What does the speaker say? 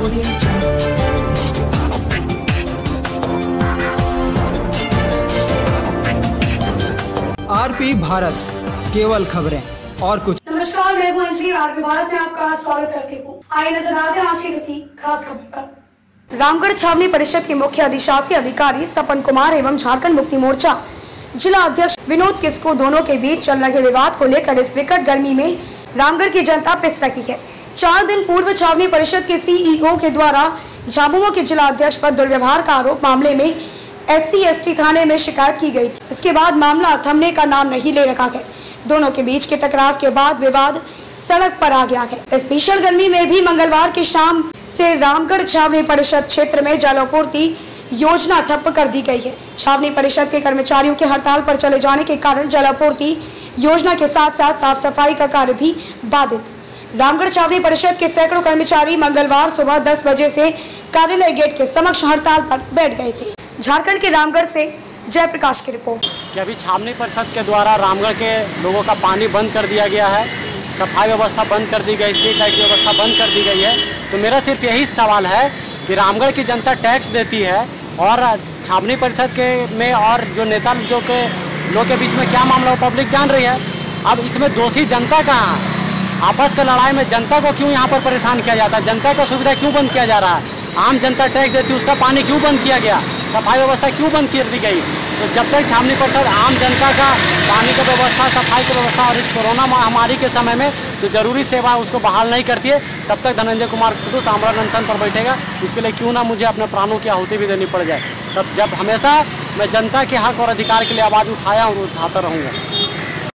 RP Bharat, केवल खबरें और कुछ। नमस्कार, मैं हूं अंजलि। आरपी भारत में आपका स्वागत करती हूँ। आइए नजर आते हैं आज की किसी खास खबर पर। रामगढ़ छावनी परिषद के मुख्य अधिशासी अधिकारी सपन कुमार एवं झारखंड मुक्ति मोर्चा जिला अध्यक्ष विनोद किस्को दोनों के बीच चल रहे विवाद को लेकर इस विकट गर्मी में रामगढ़ की जनता पिस रही है। 4 दिन पूर्व छावनी परिषद के सीईओ के द्वारा झाबुआ के जिला अध्यक्ष पर दुर्व्यवहार का आरोप मामले में SC/ST थाने में शिकायत की गई थी। इसके बाद मामला थमने का नाम नहीं ले रखा गया। दोनों के बीच के टकराव के बाद विवाद सड़क पर आ गया है। इस भीषण गर्मी में भी मंगलवार की शाम से रामगढ़ छावनी परिषद क्षेत्र में जलापूर्ति योजना ठप्प कर दी गई है। छावनी परिषद के कर्मचारियों के हड़ताल पर चले जाने के कारण जलापूर्ति योजना के साथ साथ साफ सफाई का कार्य भी बाधित। रामगढ़ छावनी परिषद के सैकड़ों कर्मचारी मंगलवार सुबह 10 बजे से कार्यालय गेट के समक्ष हड़ताल पर बैठ गए थे। झारखंड के रामगढ़ से जयप्रकाश की रिपोर्ट। कि अभी छावनी परिषद के द्वारा रामगढ़ के लोगों का पानी बंद कर दिया गया है, सफाई व्यवस्था बंद कर दी गई, स्ट्रीट लाइट की व्यवस्था बंद कर दी गई है। तो मेरा सिर्फ यही सवाल है कि रामगढ़ की जनता टैक्स देती है और छावनी परिषद के में और जो नेता जो के लोग के बीच में क्या मामला हो पब्लिक जान रही है। अब इसमें दोषी जनता कहाँ है? आपस के लड़ाई में जनता को क्यों यहाँ पर परेशान किया जाता है? जनता का सुविधा क्यों बंद किया जा रहा है? आम जनता टैक्स देती है, उसका पानी क्यों बंद किया गया? सफाई व्यवस्था क्यों बंद कर दी गई? तो जब तक छावनी परिषद आम जनता का पानी का व्यवस्था, सफाई की व्यवस्था और इस कोरोना महामारी के समय में जो जरूरी सेवा उसको बहाल नहीं करती है, तब तक धनंजय कुमार टुडू आमरण अनशन पर बैठेगा। इसके लिए क्यों ना मुझे अपने प्राणों की आहुति भी देनी पड़ जाए। तब जब हमेशा मैं जनता के हक और अधिकार के लिए आवाज़ उठाया और उठाता रहूँगा।